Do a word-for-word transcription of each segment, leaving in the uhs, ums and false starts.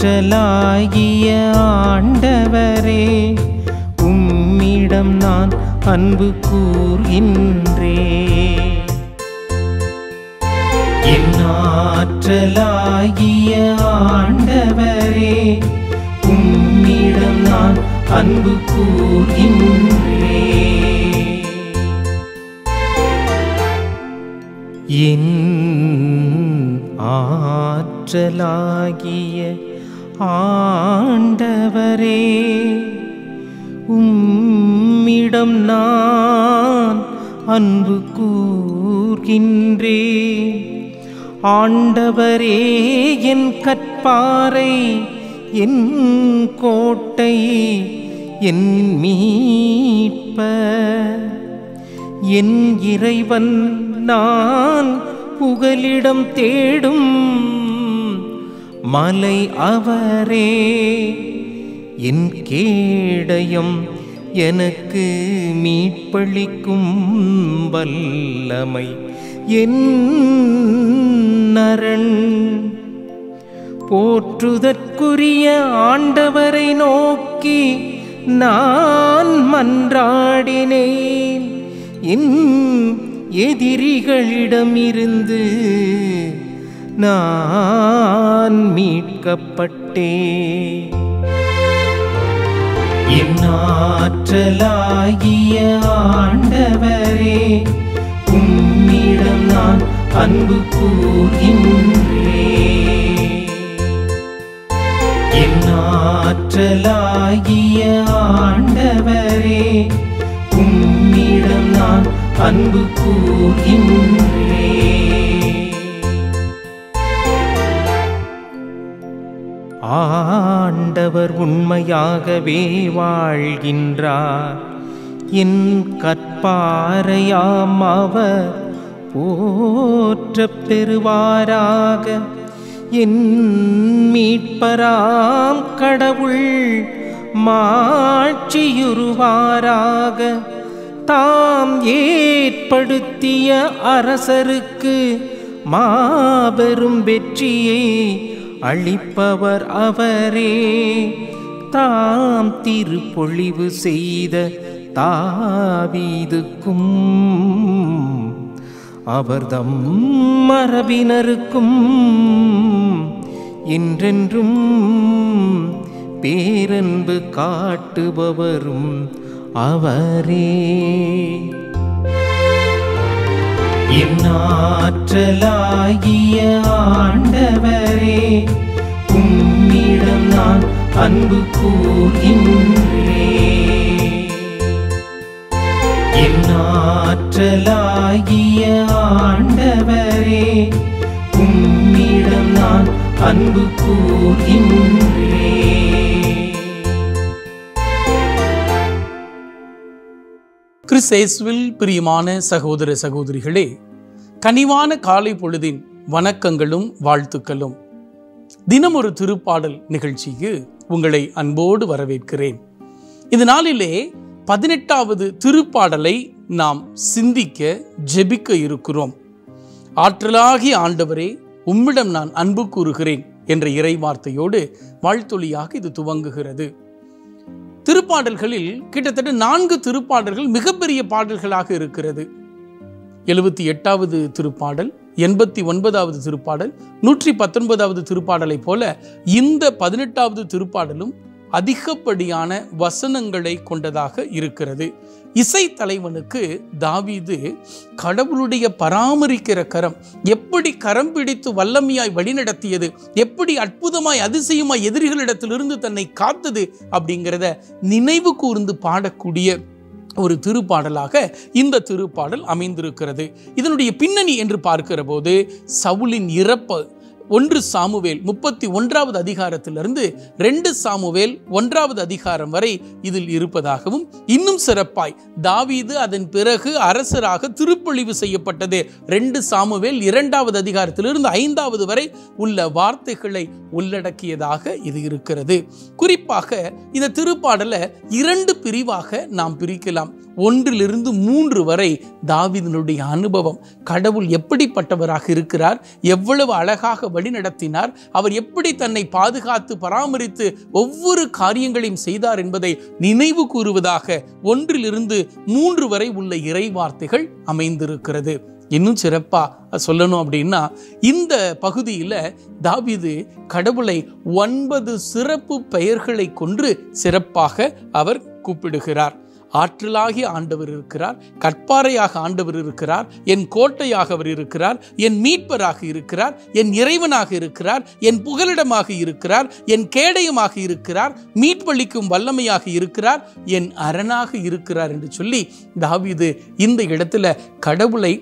ஆற்றலாகிய ஆண்டவரே, உம்மிடம் நான் அன்பு கூர்கின்றேன். என் ஆற்றலாகிய ஆண்டவரே, உம்மிடம் நான் அன்பு கூர்கின்றேன். என் ஆற்றலாகிய ஆண்டவரே, உம்மிடம் நான் அன்பு கூர்கின்றேன். ஆண்டவரே என் கற்பாரை, என் கோட்டை, என் மீட்பர், என் இறைவன், நான் புகலிடம் தேடும் மலை அவரே. என் கேடயம், எனக்கு மீட்பளிக்கும் வல்லமை, என் அரண். போற்றுதற்குரிய ஆண்டவரை நோக்கி நான் மன்றாடினேன். என் எதிரிகளிடமிருந்து நான் மீட்கப்பட்டேன். என் ஆற்றலாகிய ஆண்டவரே, உம்மிடம் நான் அன்பு கூர்கின்றேன். என் ஆற்றலாகிய ஆண்டவரே, உம்மிடம் நான் அன்பு கூர்கின்றேன். ஆண்டவர் உண்மையாகவே வாழ்கின்றார். என் கற்பாரையாம் அவர் போற்றப் பெறுவாராக. என் மீட்பராம் கடவுள் மாட்சியுறுவாராக. தாம் ஏற்படுத்திய அரசருக்கு மாபெரும் வெற்றியை அளிப்பவர் அவரே. தாம் திருப்பொழிவு செய்த தாவீதுக்கும் அவர்தம் மரபினருக்கும் என்றென்றும் பேரன்பு காட்டுபவரும் அவரே. என் ஆற்றலாகிய ஆண்டவரே, உம்மிடம் நான் அன்பு கூர்கின்றேன். என் ஆற்றலாகிய ஆண்டவரே, உம்மிடம் நான் அன்பு கூர்கின்றேன். கிறிஸ்தேசுவில் பிரியமான சகோதர சகோதரிகளே, கனிவான காலை பொழுதின் வணக்கங்களும் வாழ்த்துக்களும். தினம் ஒரு திருப்பாடல் நிகழ்ச்சிக்கு உங்களை அன்போடு வரவேற்கிறேன். இந்த நாளிலே பதினெட்டாவது திருப்பாடலை நாம் சிந்திக்க ஜெபிக்க இருக்கிறோம். ஆற்றலாகிய ஆண்டவரே, உம்மிடம் நான் அன்பு கூறுகிறேன் என்ற இறை வார்த்தையோடு வாழ்த்தொலியாக இது துவங்குகிறது. திருப்பாடல்களில் கிட்டத்தட்ட நான்கு திருப்பாடல்கள் மிகப்பெரிய பாடல்களாக இருக்கிறது. எழுபத்தி எட்டாவது திருப்பாடல், எண்பத்தி ஒன்பதாவது திருப்பாடல், நூற்றி பத்தொன்பதாவது திருப்பாடலை போல இந்த பதினெட்டாவது திருப்பாடலும் அதிகப்படியான வசனங்களை கொண்டதாக இருக்கிறது. இசை தலைவனுக்கு தாவீது கடவுளுடைய பராமரிக்கிற கரம் எப்படி கரம் பிடித்து வல்லமையாய் வழிநடத்தியது, எப்படி அற்புதமாய் அதிசயமாய் எதிரிகளிடத்திலிருந்து தன்னை காத்தது அப்படிங்கிறத நினைவு கூர்ந்து பாடக்கூடிய ஒரு திருப்பாடலாக இந்த திருப்பாடல் அமைந்திருக்கிறது. இதனுடைய பின்னணி என்று பார்க்கிற போது சவுலின் இறப்பு ஒன்று சாமுவேல் முப்பத்தி ஒன்றாவது அதிகாரத்திலிருந்து ரெண்டு சாமுவேல் ஒன்றாவது அதிகாரம் வரை இதில் இருப்பதாகவும், இன்னும் சிறப்பாய் தாவீது அதன் பிறகு அரசராக திருப்பொழிவு செய்யப்பட்டது ரெண்டு சாமுவேல் இரண்டாவது அதிகாரத்திலிருந்து ஐந்தாவது வரை உள்ள வார்த்தைகளை உள்ளடக்கியதாக இது இருக்கிறது. குறிப்பாக இந்த திருப்பாடலை இரண்டு பிரிவாக நாம் பிரிக்கலாம். ஒன்றிலிருந்து மூன்று வரை தாவீதினுடைய அனுபவம், கடவுள் எப்படிப்பட்டவராக இருக்கிறார், எவ்வளவு அழகாக வழிநடத்தினார், அவர் எப்படி தன்னை பாதுகாத்து பராமரித்து ஒவ்வொரு காரியங்களையும் செய்தார் என்பதை நினைவு கூறுவதாக ஒன்றிலிருந்து மூன்று வரை உள்ள இறை வார்த்தைகள் அமைந்திருக்கிறது. இன்னும் சிறப்பா சொல்லணும் அப்படின்னா, இந்த பகுதியில் தாவீது கடவுளை ஒன்பது சிறப்பு பெயர்களை கொண்டு சிறப்பாக அவர் கூப்பிடுகிறார். ஆற்றலாகிய ஆண்டவர் இருக்கிறார், கற்பாறையாக ஆண்டவர் இருக்கிறார், என் கோட்டையாக அவர் இருக்கிறார், என் மீட்பராக இருக்கிறார், என் இறைவனாக இருக்கிறார், என் புகலிடமாக இருக்கிறார், என் கேடயமாக இருக்கிறார், மீட்பளிக்கும் வல்லமையாக இருக்கிறார், என் அரணாக இருக்கிறார் என்று சொல்லி தாவீது இந்த இடத்துல கடவுளை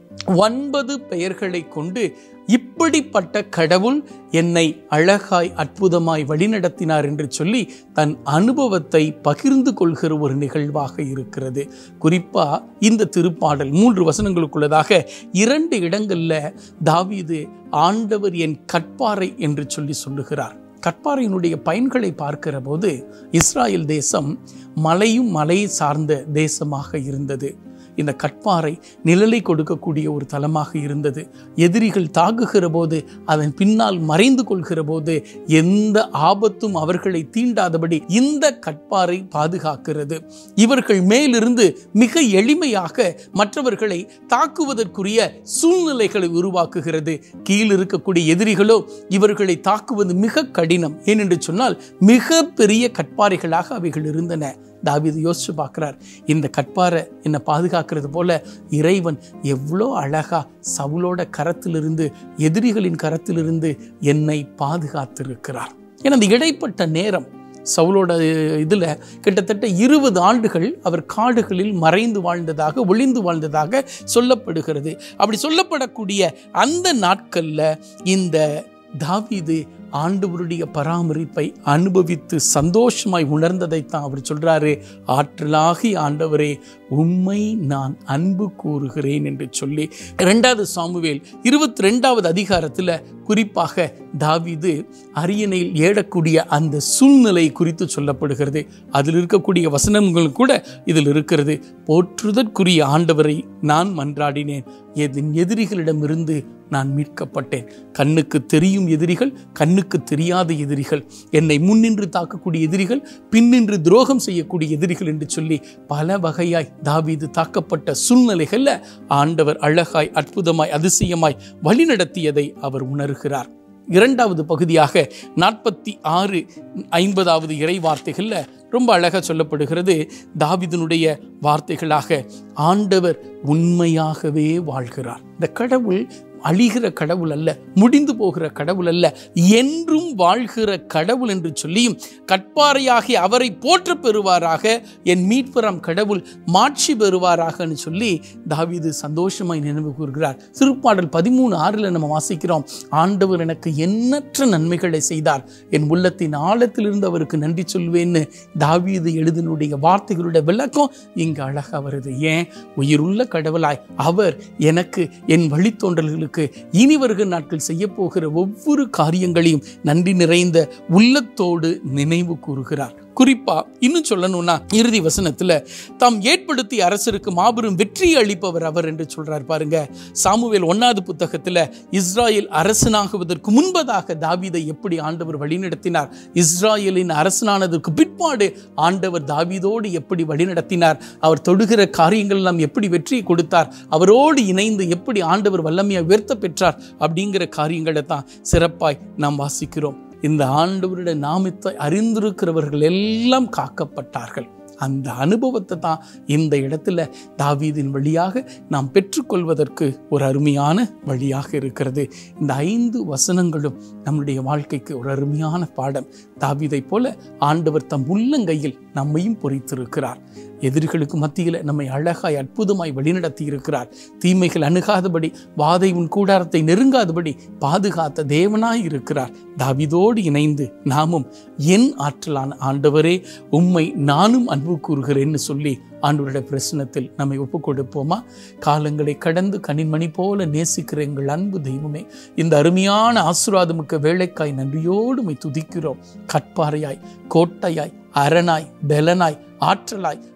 ஒன்பது பெயர்களை கொண்டு இப்படிப்பட்ட கடவுள் என்னை அழகாய் அற்புதமாய் வழிநடத்தினார் என்று சொல்லி தன் அனுபவத்தை பகிர்ந்து கொள்கிற ஒரு நிகழ்வாக இருக்கிறது. குறிப்பா இந்த திருப்பாடல் மூன்று வசனங்களுக்குள்ளதாக இரண்டு இடங்கள்ல தாவீது ஆண்டவர் என் கற்பாறை என்று சொல்லி சொல்லுகிறார். கற்பாறையினுடைய பயன்களை பார்க்கிற போது இஸ்ராயல் தேசம் மலையும் மலையை சார்ந்த தேசமாக இருந்தது. இந்த கற்பாறை நிழலை கொடுக்கக்கூடிய ஒரு தலமாக இருந்தது. எதிரிகள் தாக்குகிற போது அதன் பின்னால் மறைந்து கொள்கிற போது எந்த ஆபத்தும் அவர்களை தீண்டாதபடி இந்த கற்பாறை பாதுகாக்கிறது. இவர்கள் மேலிருந்து மிக எளிமையாக மற்றவர்களை தாக்குவதற்குரிய சூழ்நிலைகளை உருவாக்குகிறது. கீழ் இருக்கக்கூடிய எதிரிகளோ இவர்களை தாக்குவது மிக கடினம். ஏனென்று சொன்னால் மிக பெரிய கற்பாறைகளாக அவைகள் இருந்தன. தாவீது யோசிச்சு பார்க்கிறார், இந்த கற்பாறை என்னை பாதுகாக்கிறது போல இறைவன் எவ்வளோ அழகா சவுலோட கரத்திலிருந்து, எதிரிகளின் கரத்திலிருந்து என்னை பாதுகாத்திருக்கிறார். ஏன்னா அந்த இடைப்பட்ட நேரம் சவுலோட இதுல கிட்டத்தட்ட இருபது ஆண்டுகள் அவர் காடுகளில் மறைந்து வாழ்ந்ததாக, ஒளிந்து வாழ்ந்ததாக சொல்லப்படுகிறது. அப்படி சொல்லப்படக்கூடிய அந்த நாட்கள்ல இந்த தாவீது ஆண்டவருடைய பராமரிப்பை அனுபவித்து சந்தோஷமாய் உணர்ந்ததைத்தான் அவர் சொல்றாரு, ஆற்றலாகி ஆண்டவரே உம்மை நான் அன்பு கூறுகிறேன் என்று சொல்லி இரண்டாவது சாமுவேல் இருபத்தி ரெண்டாவது அதிகாரத்துல குறிப்பாக தாவீது அரியணையில் ஏறக்கூடிய அந்த சூழ்நிலை குறித்து சொல்லப்படுகிறது. அதில் இருக்கக்கூடிய வசனங்கள் கூட இதில் இருக்கிறது. போற்றுதற்குரிய ஆண்டவரை நான் மன்றாடினேன், என் எதிரிகளிடமிருந்து நான் மீட்கப்பட்டேன். கண்ணுக்கு தெரியும் எதிரிகள், கண்ணுக்கு தெரியாத எதிரிகள், என்னை முன்னின்று தாக்கக்கூடிய எதிரிகள், பின்னின்று துரோகம் செய்யக்கூடிய எதிரிகள் என்று சொல்லி பல வகையாய் தாவீது தாக்கப்பட்ட சூழ்நிலைகள்ல ஆண்டவர் அழகாய், அற்புதமாய், அதிசயமாய் வழிநடத்தியதை அவர் உணர்கிறார். இரண்டாவது பகுதியாக நாற்பத்தி ஆறு ஐம்பதாவது இறை வார்த்தைகள்ல ரொம்ப அழகா சொல்லப்படுகிறது. தாவீதினுடைய வார்த்தைகளாக ஆண்டவர் உண்மையாகவே வாழ்கிறார். இந்த கடவுள் அழிகிற கடவுள் அல்ல, முடிந்து போகிற கடவுள் அல்ல, என்றும் வாழ்கிற கடவுள் என்று சொல்லியும் கற்பாறையாகி அவரை போற்ற பெறுவாராக, என் மீட்பராம் கடவுள் மாட்சி பெறுவாராக சொல்லி தாவீது சந்தோஷமாய் நினைவு கூறுகிறார். திருப்பாடல் பதிமூணு ஆறுல நம்ம வாசிக்கிறோம், ஆண்டவர் எனக்கு எண்ணற்ற நன்மைகளை செய்தார், என் உள்ளத்தின் ஆழத்திலிருந்து அவருக்கு நன்றி சொல்வேன்னு தாவீது எழுதினுடைய வார்த்தைகளுடைய விளக்கம் இங்கு அழகா வருது. ஏன்? உயிருள்ள கடவுளாய் அவர் எனக்கு, என் வழித்தோன்றல்களுக்கு இனி வருகிற நாட்கள் செய்ய போகிற ஒவ்வொரு காரியங்களையும் நன்றி நிறைந்த உள்ளத்தோடு நினைவு கூறுகிறார். குறிப்பா இன்னும் சொல்லணும்னா இறுதி வசனத்துல தாம் ஏற்படுத்திய அரசருக்கு மாபெரும் வெற்றி அளிப்பவர் அவர் என்று சொல்றார். பாருங்க, சாமுவேல் ஒன்னாவது புத்தகத்துல இஸ்ராயேல் அரசனாகுவதற்கு முன்பதாக தாவீதை எப்படி ஆண்டவர் வழிநடத்தினார், இஸ்ராயேலின் அரசனானதற்கு பிற்பாடு ஆண்டவர் தாவீதோடு எப்படி வழிநடத்தினார், அவர் தொடுகிற காரியங்கள் எல்லாம் எப்படி வெற்றியை கொடுத்தார், அவரோடு இணைந்து எப்படி ஆண்டவர் வல்லமையை உயர்த்த பெற்றார் அப்படிங்கிற காரியங்களை தான் சிறப்பாய் நாம் வாசிக்கிறோம். இந்த ஆண்டவருடைய நாமத்தை அறிந்திருக்கிறவர்கள் எல்லாம் காக்கப்பட்டார்கள். அந்த அனுபவத்தை தான் இந்த இடத்துல தாவீதின் வழியாக நாம் பெற்றுக்கொள்வதற்கு ஒரு அருமையான வழியாக இருக்கிறது. இந்த ஐந்து வசனங்களும் நம்முடைய வாழ்க்கைக்கு ஒரு அருமையான பாடம். தாவீதை போல ஆண்டவர் தம் உள்ளங்கையில் நம்மையும் பொறித்திருக்கிறார். எதிரிகளுக்கு மத்தியில் நம்மை அழகாய் அற்புதமாய் வழிநடத்தி இருக்கிறார். தீமைகள் அணுகாதபடி, வாதை உன் கூடாரத்தை நெருங்காதபடி பாதுகாத்த தேவனாய் இருக்கிறார். தாவீதோடு இணைந்து நாமும் என் ஆற்றலான ஆண்டவரே உம்மை நானும் அன்பு கூறுகிறேன்னு சொல்லி ஆண்டவருடைய பிரசனத்தில் நம்மை ஒப்புக் கொடுப்போமா? காலங்களை கடந்து கனிமணி போல நேசிக்கிற எங்கள் அன்பு தெய்வமே, இந்த அருமையான ஆசீர்வாதமிக்க வேளைக்காய் நன்றியோடு உம்மை துதிக்கிறோம். கற்பாறையாய், கோட்டையாய், அரணாய், பெலனாய், ஆற்றலாய்,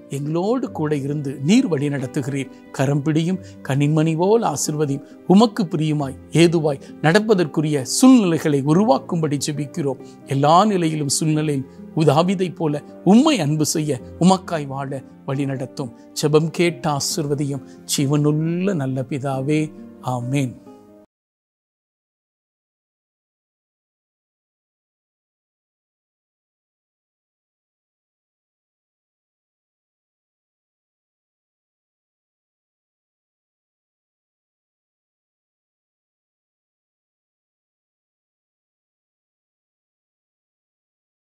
எங்களோடு கூட இருந்து நீர் வழி நடத்துகிறீர். கரம் பிடியும், கனிமணி போல் ஆசிர்வதியும். உமக்கு பிரியுமாய் ஏதுவாய் நடப்பதற்குரிய சூழ்நிலைகளை உருவாக்கும்படி ஜெபிக்கிறோம். எல்லா நிலையிலும் சூழ்நிலையும் தாவீதை போல உம்மை அன்பு செய்ய, உமக்காய் வாழ வழி நடத்தும். ஜெபம் கேட்ட ஆசிர்வதியும். ஜீவனுள்ள நல்ல பிதாவே, ஆமேன்.